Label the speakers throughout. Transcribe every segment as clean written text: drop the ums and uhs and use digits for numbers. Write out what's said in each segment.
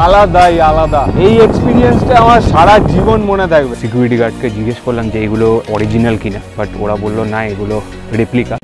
Speaker 1: আলাদাই আলাদা। এই এক্সপিরিয়েন্সটা আমার সারা জীবন মনে থাকবে। সিকিউরিটি গার্ডকে জিজ্ঞেস করলাম যে এগুলো অরিজিনাল কিনা, বাট ওরা বললো না, এগুলো replica.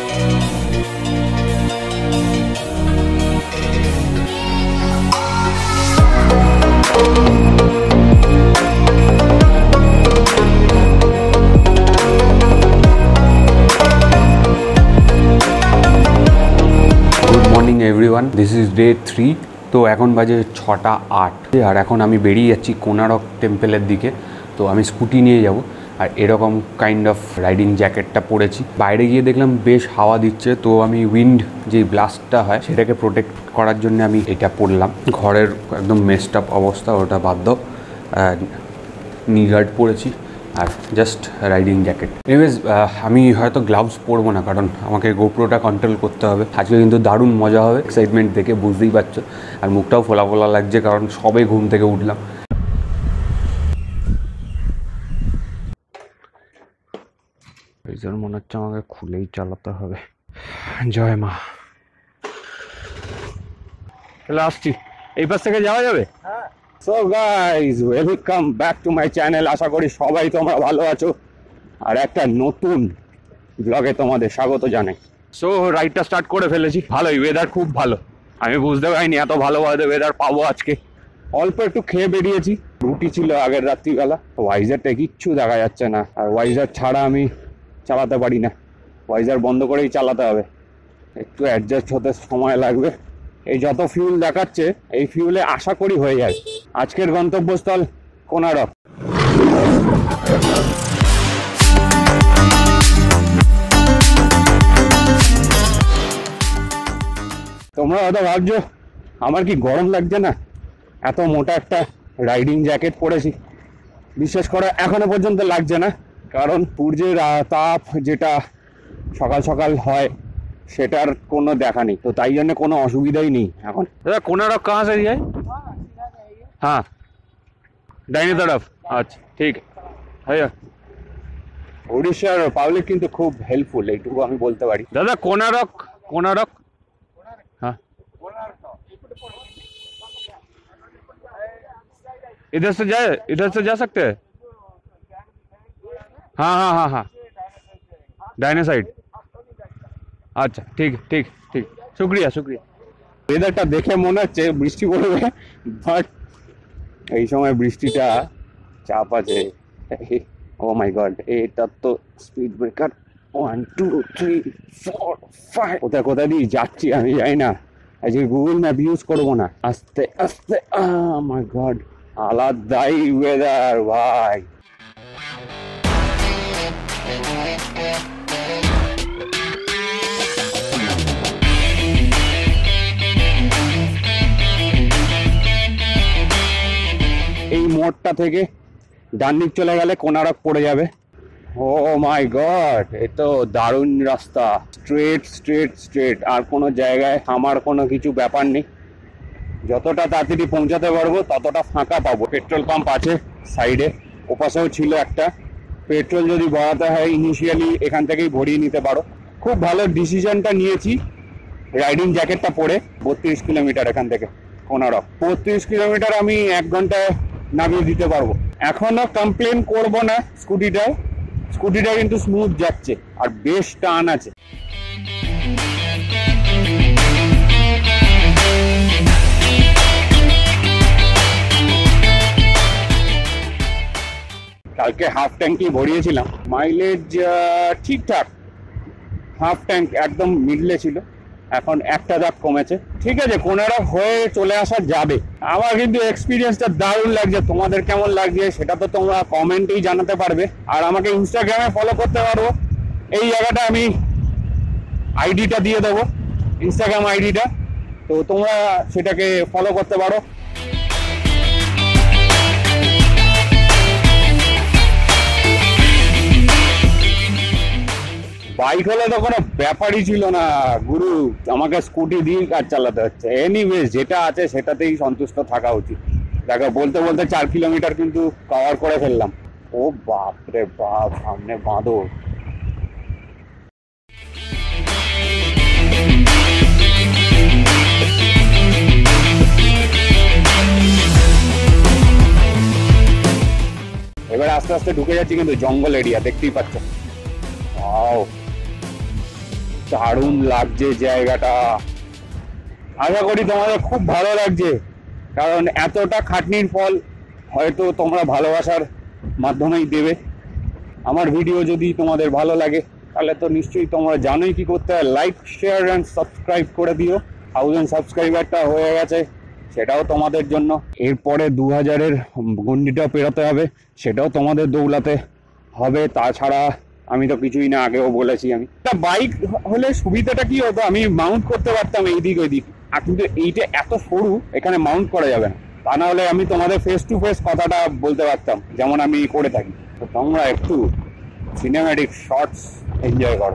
Speaker 1: Everyone, this is day 3। তো এখন বাজে 6টা 8 আর এখন আমি বেরিয়ে যাচ্ছি কোনারক টেম্পলের দিকে। তো আমি স্কুটি নিয়ে যাব আর এরকম কাইন্ড অফ রাইডিং জ্যাকেটটা পরেছি। বাইরে গিয়ে দেখলাম বেশ হাওয়া দিচ্ছে, তো আমি উইন্ড যে ব্লাস্টটা হয় সেটাকে প্রোটেক্ট করার জন্য আমি এটা পরলাম। ঘরের একদম মেসড আপ অবস্থা, ওটা বাদ দাও। নি গার্ড পরেছি আর জাস্ট রাইডিং জ্যাকেট। এনিওয়েজ, আমি হয়তো গ্লাভস পরবো না, কারণ আমাকে গোপ্রোটা কন্ট্রোল করতে হবে। আজকে কিন্তু দারুণ মজা হবে, এক্সাইটমেন্ট দেখে বুঝতেই পারছো। আর মুখটাও ফোলা ফোলা লাগছে, কারণ সবে ঘুম থেকে উঠলাম। এই জন্য মনে হচ্ছে আমাকে খুলেই চালাতে হবে। জয় মা। চলে আসছি, এই পাশ থেকে যাওয়া যাবে? So guys, welcome back to my channel. আশা করি সবাই তোমরা ভালো আছো আর একটা নতুন ব্লগে তোমাদের স্বাগত জানাই। সো রাইডটা স্টার্ট করে ফেলেছি। ভালোই, ওয়েদার খুব ভালো। আমি বুঝতে পারিনি এত ভালো ওয়েদার পাবো আজকে। অল্প একটু খেয়ে বেরিয়েছি, রুটি ছিল আগের রাত্রিবেলা। ওয়াইজারটা কিচ্ছু দেখা যাচ্ছে না, আর ওয়াইজার ছাড়া আমি চালাতে পারি না। ওয়াইজার বন্ধ করেই চালাতে হবে, একটু অ্যাডজাস্ট হতে সময় লাগবে। এই যত ফিউল দেখাচ্ছে, এই ফিউলে আশা করি হয়ে যায়। আজকের গন্তব্যস্থল কোনারক। তোমরা হয়তো ভাবছো আমার কি গরম লাগছে না, এত মোটা একটা রাইডিং জ্যাকেট পরেছি। বিশেষ করে এখনো পর্যন্ত লাগছে না, কারণ সূর্যের তাপ যেটা সকাল সকাল হয় সেটার কোনো দেখা নেই, তো তাই জন্য কোনো অসুবিধাই নেই এখন। দাদা, কোনারক কাহা সে যায়? হ্যাঁ, ডাইনে তরফ। আচ্ছা, ঠিক আছে। উড়িষ্যার পাবলিক কিন্তু খুব হেল্পফুল, এইটুকু আমি বলতে পারি। দাদা, কোনারক কোনারক हाँ, इधर से जा सकते हैं? हाँ हाँ हाँ हाँ, डाइने साइड। আচ্ছা, ঠিক ঠিক ঠিক, শুক্রিয়া শুক্রিয়া। ওয়েদারটা দেখে মনে হচ্ছে বৃষ্টি পড়বে, বাট এই সময় বৃষ্টিটা চাপ আছে। ও মাই গড, এটা তো স্পিড ব্রেকার। 1 2 3 4 5। কোথায় কোথায় দিয়ে যাচ্ছি আমি জানি না, আজকে গুগল ম্যাপ ইউজ করবো না। আস্তে আস্তে। মাই গড, আলাদাই ওয়েদার ভাই। এই মোড়টা থেকে ডান দিক চলে গেলে কোনারক পড়ে যাবে। ও মাই গড, এ তো দারুণ রাস্তা। স্ট্রেট স্ট্রেট স্ট্রেট, আর কোনো জায়গায় আমার কোনো কিছু ব্যাপার নেই। যতটা তাড়াতাড়ি পৌঁছাতে পারবো ততটা ফাঁকা পাবো। পেট্রোল পাম্প আছে সাইডে, ওপাশেও ছিল একটা। পেট্রোল যদি ভরাতে হয় ইনিশিয়ালি এখান থেকেই ভরিয়ে নিতে পারো। খুব ভালো ডিসিশনটা নিয়েছি রাইডিং জ্যাকেটটা পরে। 32 কিলোমিটার এখান থেকে কোনারক। 32 কিলোমিটার আমি 1 ঘন্টায় নামিয়ে দিতে পারবো। এখনো কমপ্লেন করবো না স্কুটিটা কিন্তু স্মুথ যাচ্ছে আর বেশ টান আছে। কালকে হাফ ট্যাঙ্কি ভরিয়েছিলাম, মাইলেজ ঠিকঠাক। হাফ ট্যাঙ্ক একদম মিডলে ছিল, এখন একটা দাগ কমেছে। ঠিক আছে, কোনারক হয়ে চলে আসা যাবে। আমার কিন্তু এক্সপিরিয়েন্সটা দারুণ লাগছে। তোমাদের কেমন লাগছে সেটা তো তোমরা কমেন্টেই জানাতে পারবে। আর আমাকে ইনস্টাগ্রামে ফলো করতে পারবো। এই জায়গাটা আমি আইডিটা দিয়ে দেবো, ইনস্টাগ্রাম আইডিটা, তো তোমরা সেটাকে ফলো করতে পারো। বাইক হলে তো কোনো ব্যাপারই ছিল না গুরু, আমাকে স্কুটি দিয়ে কাজ চালাতে হচ্ছে। এনিওয়েজ, যেটা আছে সেটাতেই সন্তুষ্ট থাকা উচিত। দেখো, বলতে বলতে 4 কিলোমিটার কিন্তু কভার করে ফেললাম। ও বাপ রে বাপ, সামনে বাঁদর। আস্তে আস্তে ঢুকে যাচ্ছি, কিন্তু জঙ্গল এরিয়া দেখতেই পাচ্ছ। দারুণ লাগছে জায়গাটা, আশা করি তোমাদের খুব ভালো লাগছে, কারণ এতটা খাটনির ফল হয়তো তোমরা ভালোবাসার মাধ্যমেই দেবে। আমার ভিডিও যদি তোমাদের ভালো লাগে তাহলে তো নিশ্চয়ই তোমরা জানোই কি করতে হয়, লাইক শেয়ার অ্যান্ড সাবস্ক্রাইব করে দিও। 1000 সাবস্ক্রাইবারটা হয়ে গেছে, সেটাও তোমাদের জন্য। এরপরে 2000-এর গন্ডিটা পেরোতে হবে, সেটাও তোমাদের দৌলাতে হবে। তাছাড়া আমি তো কিছুই না, আগেও বলেছি। আমি একটা বাইক হলে সুবিধাটা কি হতো, আমি মাউন্ট করতে পারতাম এইদিক ওইদিক, আর কিন্তু এইটা এত সরু, এখানে মাউন্ট করা যাবে না। তা না হলে আমি তোমাদের ফেস টু ফেস কথাটা বলতে পারতাম, যেমন আমি করে থাকি। তো তোমরা একটু সিনেম্যাটিক শর্টস এনজয় করো।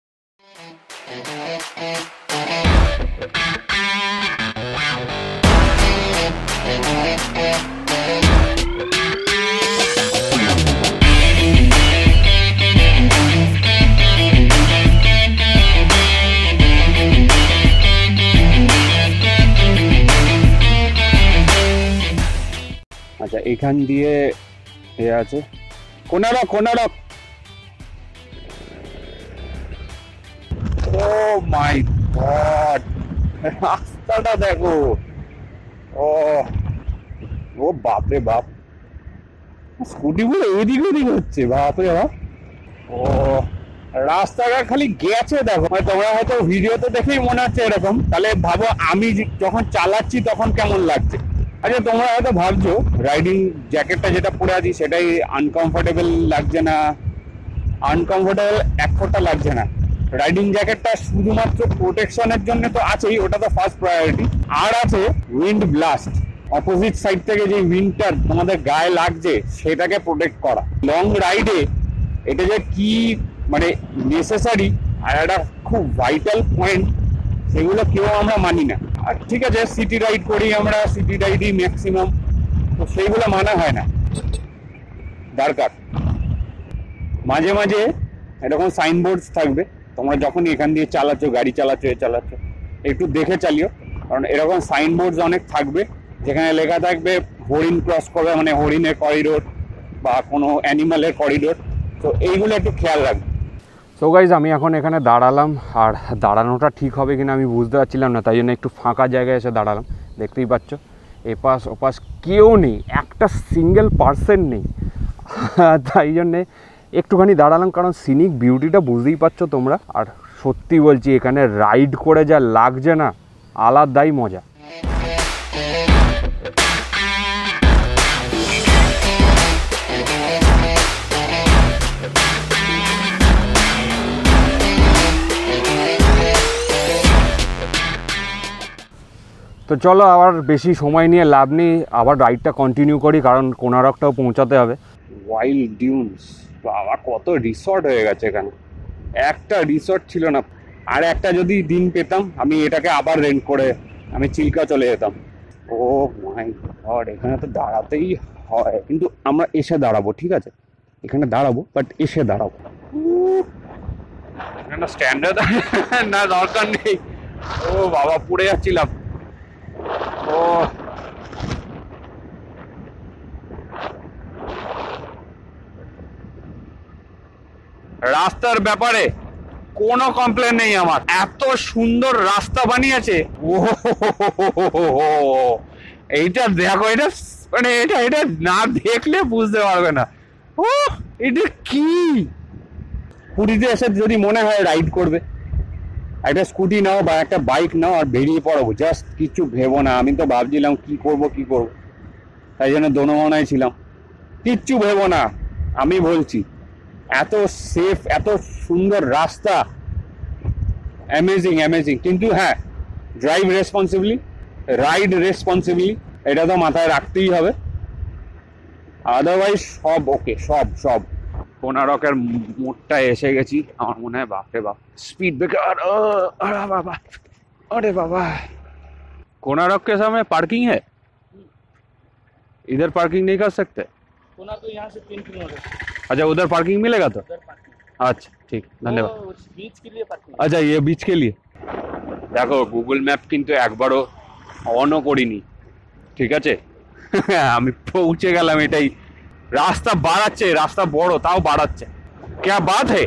Speaker 1: আচ্ছা, এখান দিয়ে এ আছে Konark. Konark, oh my God, রাস্তাটা দেখো। ও ও বাপরে বাপ, স্কুটি গুলো এদিক ওদিক হচ্ছে, বাপরে বাপ। ও রাস্তাটা খালি গেছে দেখো, তোমরা হয়তো ভিডিওতে দেখেই মনে হচ্ছে এরকম, তাহলে ভাবো আমি যখন চালাচ্ছি তখন কেমন লাগছে। আচ্ছা, তোমরা হয়তো ভাবছো রাইডিং জ্যাকেটটা যেটা পরে আছি সেটাই আনকমফোর্টেবল লাগছে না। আনকমফোর্টেবল এক ফোঁটা লাগছে না। রাইডিং জ্যাকেটটা শুধুমাত্র প্রোটেকশনের জন্য তো আছেই, ওটা তো ফার্স্ট প্রায়োরিটি। আর আছে উইন্ড ব্লাস্ট, অপোজিট সাইড থেকে যে উইন্ডটা তোমাদের গায়ে লাগছে সেটাকে প্রোটেক্ট করা। লং রাইডে এটা যে কি মানে নেসেসারি আর একটা খুব ভাইটাল পয়েন্ট, সেগুলো কেউ আমরা মানি না। আর ঠিক আছে, সিটি রাইড করি আমরা, সিটি রাইডই ম্যাক্সিমাম, তো সেইগুলো মানা হয় না। দরকার মাঝে মাঝে এরকম সাইনবোর্ড থাকবে, তোমরা যখনই এখান দিয়ে চালাচ্ছ, গাড়ি চালাচ্ছ, চালাচ্ছ, একটু দেখে চালিও। কারণ এরকম সাইনবোর্ড অনেক থাকবে যেখানে লেখা থাকবে হরিণ ক্রস করবে, মানে হরিণের করিডোর বা কোনো অ্যানিমালের করিডোর। তো এইগুলো একটু খেয়াল রাখবে। সো গাইজ, আমি এখন এখানে দাঁড়ালাম, আর দাঁড়ানোটা ঠিক হবে কিনা আমি বুঝতে পারছিলাম না, তাই জন্য একটু ফাঁকা জায়গায় এসে দাঁড়ালাম। দেখতেই পাচ্ছ এপাশ ওপাশ কেউ নেই, একটা সিঙ্গেল পার্সন নেই, তাই জন্যে একটুখানি দাঁড়ালাম, কারণ সিনিক বিউটিটা বুঝতেই পারছো তোমরা। আর সত্যি বলছি, এখানে রাইড করে যা লাগছে না, আলাদাই মজা। তো চলো, আবার বেশি সময় নিয়ে লাভ নেই, আবার রাইডটা কন্টিনিউ করি, কারণ কোনারকটাও পৌঁছাতে হবে। ওয়াইল্ড ডিউনস, বাবা কত রিসর্ট হয়ে গেছে এখানে। একটা রিসর্ট ছিল না, আর একটা যদি দিন পেতাম আমি এটাকে আবার রেন্ট করে আমি চিল্কা চলে যেতাম। ও মাই গড, এখানে তো দাঁড়াতেই হয়, কিন্তু আমরা এসে দাঁড়াবো, ঠিক আছে? এখানে দাঁড়াবো, বাট এসে দাঁড়াবো। এখানে স্ট্যান্ডার্ড না, দরকার নেই। ও বাবা, পড়ে যাচ্ছিলাম। ও রাস্তার ব্যাপারে কোনো কমপ্লেন নেই আমার, এত সুন্দর রাস্তা বানিয়েছে। ও এইটা দেখো, এটা মানে এটা এটা না দেখলে বুঝতে পারবে না। ও এটা কি, পুরীতে এসে যদি মনে হয় রাইড করবে, একটা স্কুটি নাও বা একটা বাইক নাও আর বেরিয়ে পড়ো, জাস্ট কিছু ভেবো না। আমি তো ভাবছিলাম কি করব, তাই জন্য দোনোমনায় ছিলাম। কিচ্ছু ভেবো না, আমি বলছি, এত সেফ, এত সুন্দর রাস্তা, অ্যামেজিং অ্যামেজিং। কিন্তু হ্যাঁ, ড্রাইভ রেসপন্সিবলি, রাইড রেসপন্সিবলি, এটা তো মাথায় রাখতেই হবে, আদারওয়াইজ সব ওকে, সব সব। কোনারকের মোড়টায় এসে গেছি, আমার মনে হয়। বাপরে বাপ, स्पीड ब्रेकर, अरे बाबा, अरे बाबा। कोनारक के सामने पार्किंग है, इधर पार्किंग नहीं कर सकते?
Speaker 2: कोनारक तो यहाँ से 3 किलोमीटर।
Speaker 1: अच्छा, उधर पार्किंग मिलेगा तो? अच्छा ठीक, धन्यवाद।
Speaker 2: बीच के लिए पार्किंग।
Speaker 1: अच्छा, ये बीच के लिए। দেখো, গুগল ম্যাপ কিন্তু একবারও অনও করিনি, ঠিক আছে? আমি পৌঁছে গেলাম, এটাই রাস্তা বাড়াচ্ছে, রাস্তা বড় তাও বাড়াচ্ছে। क्या बात है।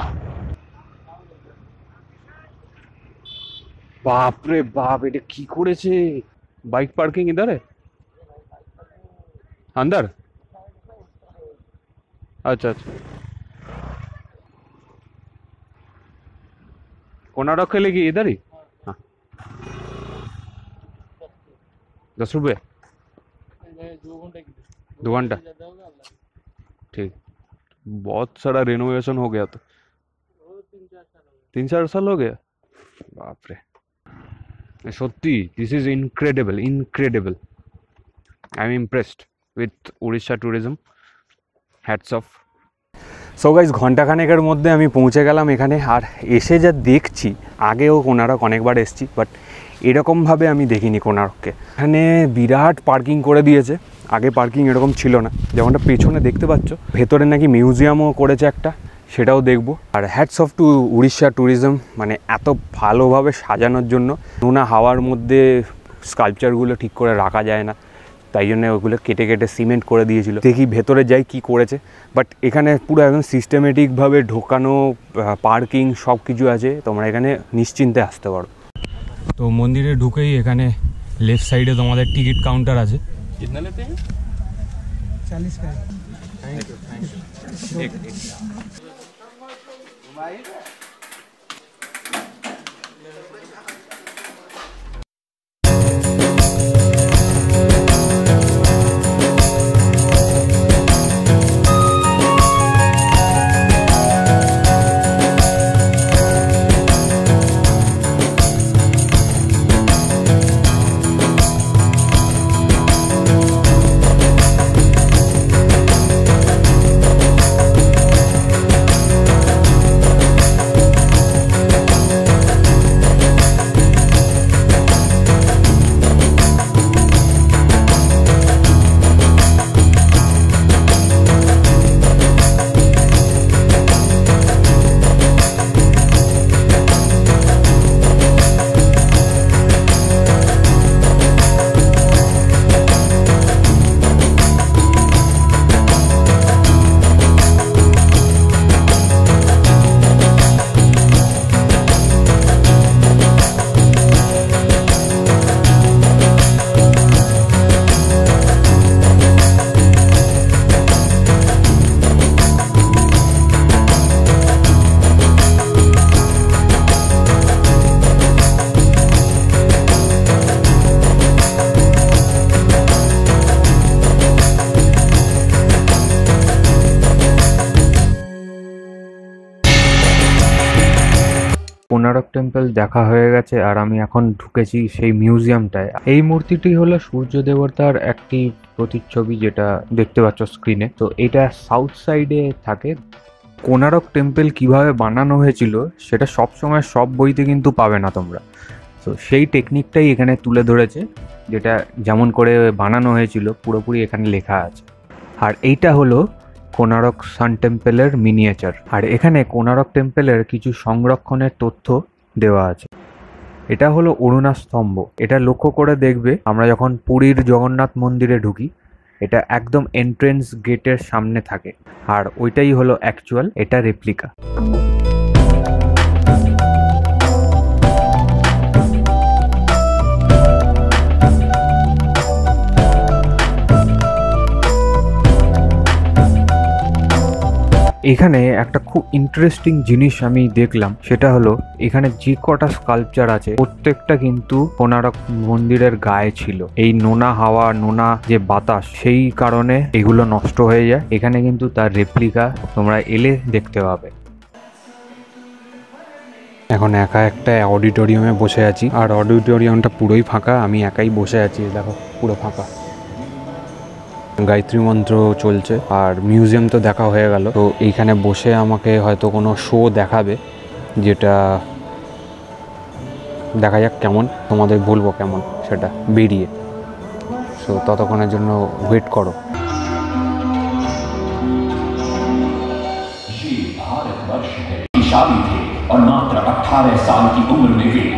Speaker 1: बाप रे बाप, এটা কি করেছে। बाइक पार्किंग इधर है अंदर। अच्छा अच्छा, कोनारक के लिए इधर ही। हाँ, 10 रुपये 2 घंटा। ठीक, बहुत सारा रेनोवेशन हो गया तो 3-4 साल हो गया। बाप रे, সত্যি this is incredible, incredible. I am impressed with Orissa tourism, hats off. So guys, ঘন্টাখানেকের মধ্যে আমি পৌঁছে গেলাম এখানে। আর এসে যা দেখছি, আগেও কোনারক অনেকবার এসেছি, বাট এরকমভাবে আমি দেখিনি কোনারককে। এখানে বিরাট পার্কিং করে দিয়েছে, আগে পার্কিং এরকম ছিল না। যেমনটা পেছনে দেখতে পাচ্ছ, ভেতরে নাকি মিউজিয়ামও করেছে একটা, সেটাও দেখবো। আর hats off to Orissa tourism, মানে এত ভালোভাবে সাজানোর জন্য। নোনা হাওয়ার মধ্যে স্কাল্পচারগুলো ঠিক করে রাখা যায় না, তাই জন্য ওগুলো কেটে কেটে সিমেন্ট করে দিয়েছিল। দেখি ভেতরে যাই কি করেছে। বাট এখানে পুরো একদম সিস্টেমেটিকভাবে ঢোকানো, পার্কিং সব কিছু আছে, তোমরা এখানে নিশ্চিন্তে আসতে পারো। তো মন্দিরে ঢুকেই এখানে লেফট সাইডে তোমাদের টিকিট কাউন্টার আছে।
Speaker 2: कितना लेते हैं?
Speaker 3: 40 का।
Speaker 4: কোনারক টেম্পল দেখা হয়ে গেছে, আর আমি এখন ঢুকেছি সেই মিউজিয়ামটায়। এই মূর্তিটি হলো সূর্য দেবতার একটি প্রতিচ্ছবি, যেটা দেখতে পাচ্ছ স্ক্রিনে। তো এটা সাউথ সাইডে থাকে। কোনারক টেম্পল কিভাবে বানানো হয়েছিল সেটা সবসময় সব বইতে কিন্তু পাবে না তোমরা। তো সেই টেকনিকটাই এখানে তুলে ধরেছে, যেটা যেমন করে বানানো হয়েছিল পুরোপুরি এখানে লেখা আছে। আর এইটা হলো কোনারক সান টেম্পলের মিনিয়েচার। আর এখানে কোনারক টেম্পলের কিছু সংরক্ষণের তথ্য দেওয়া আছে। এটা হলো অরুণা স্তম্ভ। এটা লক্ষ্য করে দেখবে, আমরা যখন পুরীর জগন্নাথ মন্দিরে ঢুকি, এটা একদম এন্ট্রেন্স গেটের সামনে থাকে। আর ওইটাই হলো অ্যাকচুয়াল, এটা রেপ্লিকা। এখানে একটা খুব ইন্টারেস্টিং জিনিস আমি দেখলাম, সেটা হলো এখানে যে কটা স্কাল্পচার আছে প্রত্যেকটা কিন্তু কোনারক মন্দিরের গায়ে ছিল। এই নোনা হাওয়া, নোনা যে বাতাস, সেই কারণে এগুলো নষ্ট হয়ে যায়। এখানে কিন্তু তার রেপ্লিকা তোমরা এলে দেখতে পাবে।
Speaker 1: এখন একা একটা অডিটোরিয়ামে বসে আছি, আর অডিটোরিয়ামটা পুরোই ফাঁকা। আমি একাই বসে আছি, দেখো পুরো ফাঁকা। গায়ত্রী মন্ত্র চলছে, আর মিউজিয়াম তো দেখা হয়ে গেল। তো এইখানে বসে আমাকে হয়তো কোনো শো দেখাবে, যেটা দেখা যাক কেমন, তোমাদের বলবো কেমন সেটা বেরিয়ে। সো ততক্ষণের জন্য ওয়েট করো।
Speaker 5: भारतवर्ष है, शादी थे और मात्र 18 साल की उम्र में वे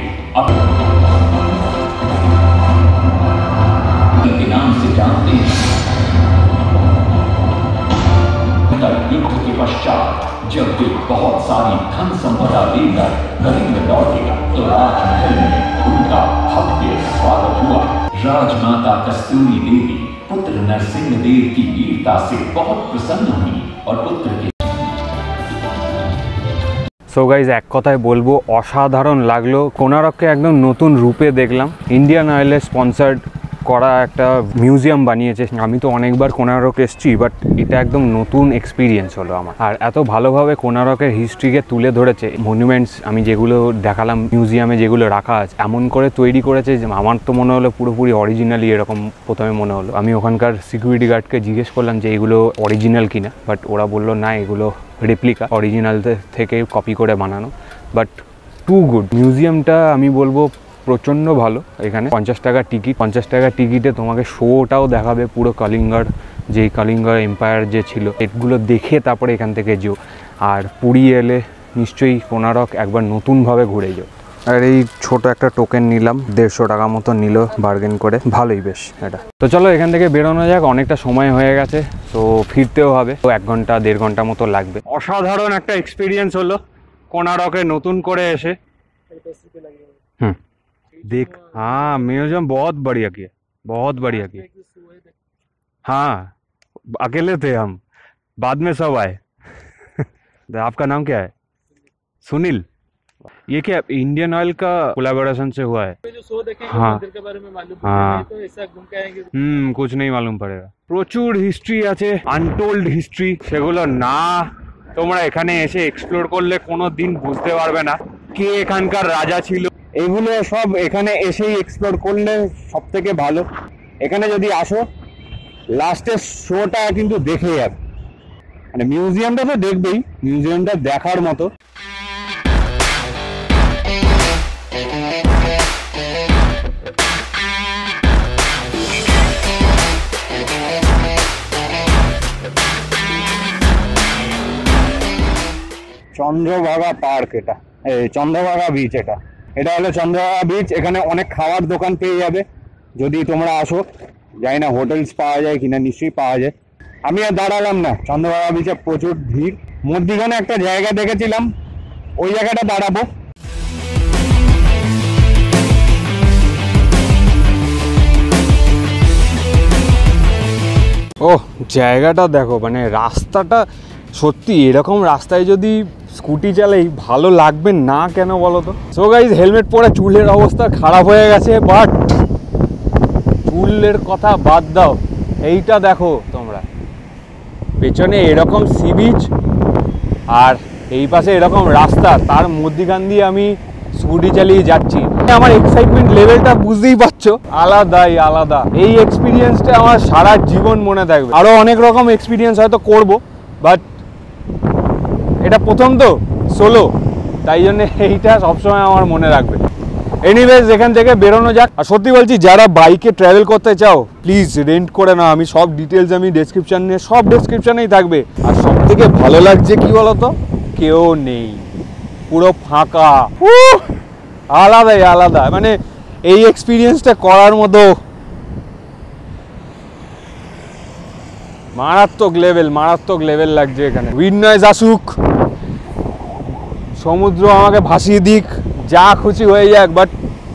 Speaker 5: के नाम से जानते हैं। जब वे बहुत सारी धन संपदा लेकर गली में लौटेगा तो राजमहल में उनका भव्य स्वागत हुआ। राजमाता कस्तूरी देवी पुत्र नरसिंह देव की वीरता से बहुत प्रसन्न हुई और पुत्र के
Speaker 4: সো গাইজ এক কথায় বলবো অসাধারণ লাগলো। কোনারককে একদম নতুন রূপে দেখলাম। ইন্ডিয়ান অয়েলের স্পন্সার্ড করা একটা মিউজিয়াম বানিয়েছে। আমি তো অনেকবার কোনারক এসেছি, বাট এটা একদম নতুন এক্সপিরিয়েন্স হলো আমার। আর এত ভালোভাবে কোনারকের হিস্ট্রিকে তুলে ধরেছে। মনুমেন্টস আমি যেগুলো দেখালাম মিউজিয়ামে যেগুলো রাখা আছে, এমন করে তৈরি করেছে যে আমার তো মনে হলো পুরোপুরি অরিজিনালি এরকম প্রথমে মনে হলো। আমি ওখানকার সিকিউরিটি গার্ডকে জিজ্ঞেস করলাম যে এগুলো অরিজিনাল কিনা, বাট ওরা বললো না, এগুলো রেপ্লিকা, অরিজিনাল থেকে কপি করে বানানো। But two good. মিউজিয়ামটা আমি বলবো প্রচণ্ড ভালো। এখানে 50 টাকা টিকিট। 50 টাকা টিকিটে তোমাকে শোটাও দেখাবে, পুরো কলিঙ্গর, যেই কলিঙ্গ এম্পায়ার যে ছিল, এগুলো দেখে তারপরে এখান থেকে যেও। আর পুরী এলে নিশ্চয়ই কোনারক একবার নতুনভাবে ঘুরে যাও। আর এই ছোট একটা টোকেন নিলাম, 150 টাকা মতো নিল বার্গেন করে, ভালোই বেশ এটা। তো চলো এখান থেকে বেরোনো যাক, অনেকটা সময় হয়ে গেছে, তো ফিরতেও হবে, তো 1 ঘন্টা 1.5 ঘন্টা মতো লাগবে। অসাধারণ একটা এক্সপিরিয়েন্স হলো কোনারকে নতুন করে এসে। देख हाँ, म्यूजियम बहुत बढ़िया किया, बहुत बढ़िया किया। हाँ, अकेले थे हम, बाद में सब आए। आपका नाम क्या है? सुनील। ये क्या इंडियन ऑयल का कोलैबोरेशन से हुआ है?
Speaker 2: जो शो देखेंगे
Speaker 4: हाँ,
Speaker 2: मंदिर के बारे में मालूम
Speaker 4: हाँ,
Speaker 2: तो ऐसा घूम के आएंगे।
Speaker 4: कुछ नहीं मालूम पड़ेगा। প্রচুর হিস্ট্রি আছে, আনটোল্ড হিস্ট্রি, সেগুলো না তোমরা এখানে এসে এক্সপ্লোর করলে কোনো দিন বুঝতে পারবে না কে এখানকার রাজা ছিল। এগুলো সব এখানে এসেই এক্সপ্লোর করলে সব থেকে ভালো। এখানে যদি আসো লাস্টের শোটা কিন্তু দেখে যাবে। মানে মিউজিয়ামটা তো দেখবেই, মিউজিয়ামটা দেখার মতো। চন্দ্রভাগা পার্ক, এটা চন্দ্রভাগা বিচ, এটা হলো চন্দ্রভাগা বিচ। এখানে অনেক খাওয়ার দোকান পেয়ে যাবে যদি তোমরা আসো। জানি না হোটেলস পাওয়া যায় কিনা, নিশ্চয়ই পাওয়া যায়। আমি আর দাঁড়ালাম না, চন্দ্রভাগা বিচে প্রচুর ভিড়। মধ্যিখানে একটা জায়গা দেখেছিলাম, ওই জায়গাটা দাঁড়াবো। ওহ, জায়গাটা দেখো, মানে রাস্তাটা সত্যি এরকম রাস্তায় যদি স্কুটি চালাই ভালো লাগবে না কেন বলো তো। সো গাইজ, হেলমেট পরে চুলের অবস্থা খারাপ হয়ে গেছে, বাট চুলের কথা বাদ দাও, এইটা দেখো তোমরা, পেছনে এরকম সি বিচ আর এই পাশে এরকম রাস্তা, তার মধ্যিখান দিয়ে আমি স্কুটি চালিয়ে যাচ্ছি। আমার এক্সাইটমেন্ট লেভেলটা বুঝতেই পারছো, আলাদাই আলাদা। এই এক্সপিরিয়েন্সটা আমার সারা জীবন মনে থাকবে। আরও অনেক রকম এক্সপিরিয়েন্স হয়তো করবো, বাট এটা প্রথম তো সোলো, তাই জন্য এইটা সবসময় আমার মনে রাখবে। এনিওয়েজ, এখান থেকে বেরোনো যাক। আর সত্যি বলছি, যারা বাইকে ট্রাভেল করতে চাও প্লিজ রেন্ট করে নাও। আমি সব ডিটেলস আমি ডেসক্রিপশানে, সব ডেসক্রিপশানেই থাকবে। আর সব থেকে ভালো লাগছে কি বলতো, কেউ নেই, পুরো ফাঁকা, আলাদাই আলাদা। মানে এই এক্সপিরিয়েন্সটা করার মতো মারাত্মক লেভেল লাগছে এখানে। উইন্ড নয়েজ আসুক, সমুদ্র আমাকে ভাসিয়ে দিক, যা খুশি হয়ে যাক, বাট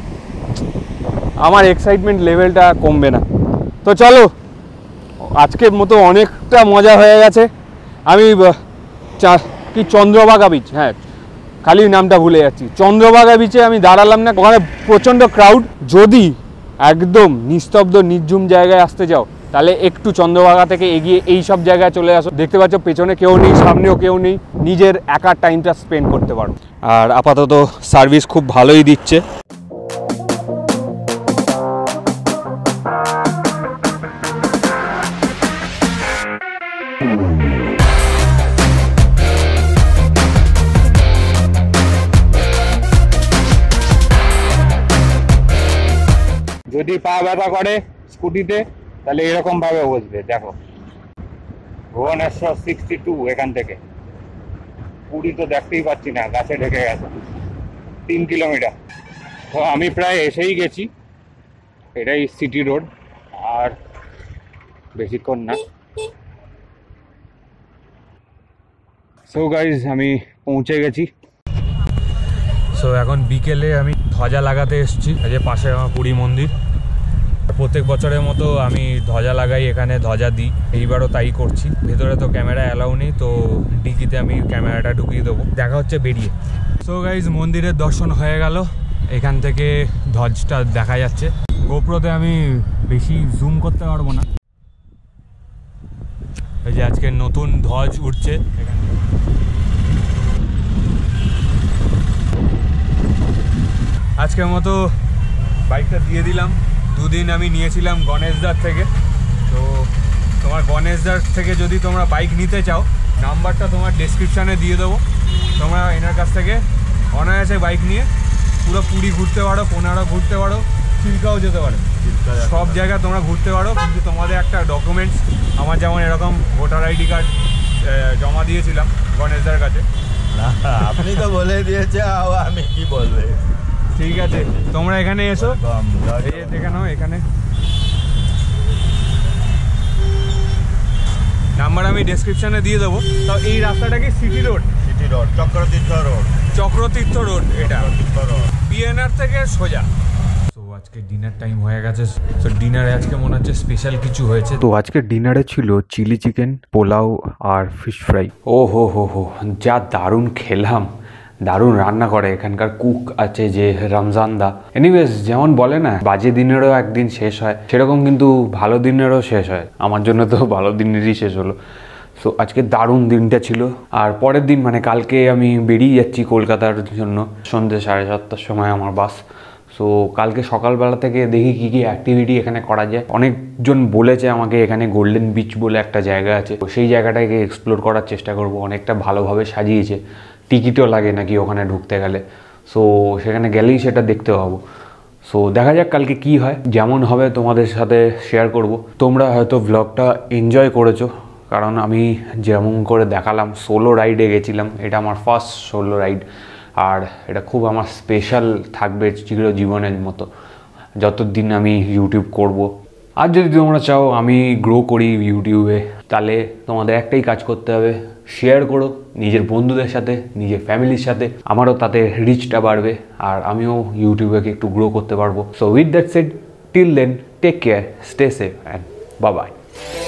Speaker 4: আমার এক্সাইটমেন্ট লেভেলটা কমবে না। তো চলো, আজকের মতো অনেকটা মজা হয়ে গেছে। আমি কি চন্দ্রভাগা বিচ, হ্যাঁ খালি নামটা ভুলে যাচ্ছি, চন্দ্রভাগা বিচে আমি দাঁড়ালাম না, ওখানে প্রচণ্ড ক্রাউড। যদি একদম নিস্তব্ধ নির্ঝুম জায়গায় আসতে চাও তাহলে একটু চন্দ্রভাগা থেকে এগিয়ে এই সব জায়গায় চলে আসো। দেখতে পাচ্ছ পেছনে কেউ নেই, সামনেও কেউ নেই, নিজের একা টাইমটা স্পেন্ড করতে পারো। আর আপাতত সার্ভিস খুব ভালোই দিচ্ছে। যদি পা ব্যথা করে স্কুটিতে তাহলে এরকম ভাবে বসবে। দেখো, ভুবনেশ্বর 62 এখান থেকে পুরী তো দেখতেই পাচ্ছি না, গাছে ঢেকে গেছে। 3 কিলোমিটার। তো আমি প্রায় এসেই গেছি, এটাই সিটি রোড, আর বেশিক্ষণ না।
Speaker 1: সো গাইজ আমি পৌঁছে গেছি।
Speaker 4: সো এখন বিকেলে আমি ধ্বজা লাগাতে এসেছি, এই যে পাশে আমার পুরী মন্দির। প্রত্যেক বছরের মতো আমি ধ্বজা লাগাই, এখানে ধ্বজা দিই, এইবারও তাই করছি। ভেতরে তো ক্যামেরা অ্যালাউ নেই, তো ডিকিতে আমি ক্যামেরাটা ঢুকিয়ে দেবো। দেখা হচ্ছে বেরিয়ে। সো গাইজ মন্দিরের দর্শন হয়ে গেল, এখান থেকে ধ্বজটা দেখা যাচ্ছে। গোপ্রোতে আমি বেশি জুম করতে পারবো না। এই যে আজকে নতুন ধ্বজ উঠছে এখান থেকে। আজকের মতো বাইকটা দিয়ে দিলাম। দুদিন আমি নিয়েছিলাম গণেশদার থেকে। তো তোমার গণেশদার থেকে যদি তোমরা বাইক নিতে চাও, নাম্বারটা তোমার ডেসক্রিপশানে দিয়ে দেবো। তোমরা এনার কাছ থেকে অনায়াসে বাইক নিয়ে পুরো পুরী ঘুরতে পারো, কোনারক ঘুরতে পারো, চিল্কাও যেতে পারো, সব জায়গায় তোমরা ঘুরতে পারো। কিন্তু তোমাদের একটা ডকুমেন্টস, আমার যেমন এরকম ভোটার আইডি কার্ড জমা দিয়েছিলাম গণেশদার কাছে।
Speaker 6: আপনি তো বলে দিয়েছে, আমি কি বলবে।
Speaker 4: ঠিক আছে, তোমরা এখানে এসো, এই দেখে নাও, এখানে নাম্বার আমি ডেসক্রিপশনে দিয়ে দেবো। তো এই রাস্তাটা কি city road?
Speaker 6: City road, Chakratirtha road.
Speaker 4: Chakratirtha road এটা, বিএনআর থেকে সোজা। তো আজকে ডিনার টাইম হয়ে গেছে। তো ডিনারে আজকে মনে হচ্ছে স্পেশাল কিছু হয়েছে। তো আজকে ডিনারে ছিল চিলি চিকেন, পোলাও আর ফিশ ফ্রাই। ও হো হো হো, যা দারুণ খেলাম, দারুণ রান্না করে এখানকার কুক আছে যে রমজানদা। এনিওয়েজ, যেমন বলে না বাজে দিনেরও একদিন শেষ হয়, সেরকম কিন্তু ভালো দিনেরও শেষ হয়। আমার জন্য তো ভালো দিনেরই শেষ হলো। সো আজকে দারুণ দিনটা ছিল। আর পরের দিন মানে কালকে আমি বেরিয়ে যাচ্ছি কলকাতার জন্য। সন্ধ্যে 7:30টার সময় আমার বাস। সো কালকে সকালবেলা থেকে দেখি কী কী অ্যাক্টিভিটি এখানে করা যায়। অনেকজন বলেছে আমাকে এখানে গোল্ডেন বিচ বলে একটা জায়গা আছে, সেই জায়গাটাকে এক্সপ্লোর করার চেষ্টা করব। অনেকটা ভালোভাবে সাজিয়েছে, টিকিটও লাগে নাকি ওখানে ঢুকতে গেলে। সো সেখানে গেলেই সেটা দেখতে পাবো। সো দেখা যাক কালকে কি হয়, যেমন হবে তোমাদের সাথে শেয়ার করব। তোমরা হয়তো ব্লগটা এনজয় করেছো, কারণ আমি যেমন করে দেখালাম সোলো রাইডে গেছিলাম। এটা আমার ফার্স্ট সোলো রাইড, আর এটা খুব আমার স্পেশাল থাকবে চিরজীবনের মতো, যতদিন আমি ইউটিউব করব। আর যদি তোমরা চাও আমি গ্রো করি ইউটিউবে, তাহলে তোমাদের একটাই কাজ করতে হবে, শেয়ার করো নিজের বন্ধুদের সাথে, নিজের ফ্যামিলির সাথে। আমারও তাতে রিচটা বাড়বে, আর আমিও ইউটিউবে একটু গ্রো করতে পারবো। So with that said, till then, take care, stay safe and bye by.